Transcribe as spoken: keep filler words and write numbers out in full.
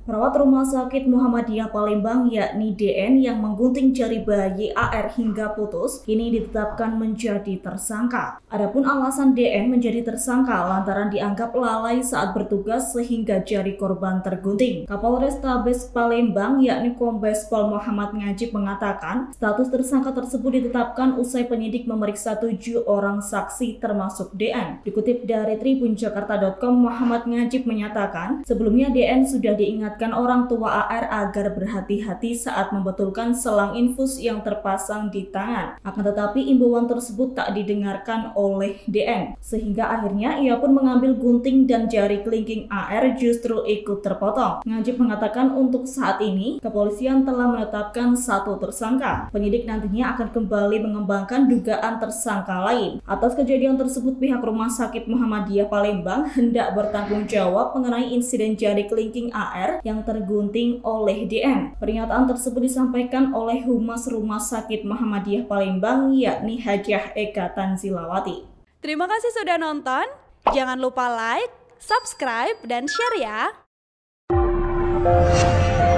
Perawat Rumah Sakit Muhammadiyah Palembang yakni D N yang menggunting jari bayi A R hingga putus kini ditetapkan menjadi tersangka. Adapun alasan D N menjadi tersangka lantaran dianggap lalai saat bertugas sehingga jari korban tergunting. Kapolrestabes Palembang yakni Kombes Pol Muhammad Ngajib mengatakan status tersangka tersebut ditetapkan usai penyidik memeriksa tujuh orang saksi termasuk D N. Dikutip dari tribun jakarta titik com, Muhammad Ngajib menyatakan sebelumnya D N sudah diingat orang tua A R agar berhati-hati saat membetulkan selang infus yang terpasang di tangan. Akan tetapi imbauan tersebut tak didengarkan oleh D N, sehingga akhirnya ia pun mengambil gunting dan jari kelingking A R justru ikut terpotong. Ngajib mengatakan untuk saat ini kepolisian telah menetapkan satu tersangka. Penyidik nantinya akan kembali mengembangkan dugaan tersangka lain. Atas kejadian tersebut, pihak Rumah Sakit Muhammadiyah Palembang hendak bertanggung jawab mengenai insiden jari kelingking A R yang tergunting oleh D N. Pernyataan tersebut disampaikan oleh Humas Rumah Sakit Muhammadiyah Palembang yakni Hajah Eka Tanzilawati. Terima kasih sudah nonton. Jangan lupa like, subscribe, dan share ya.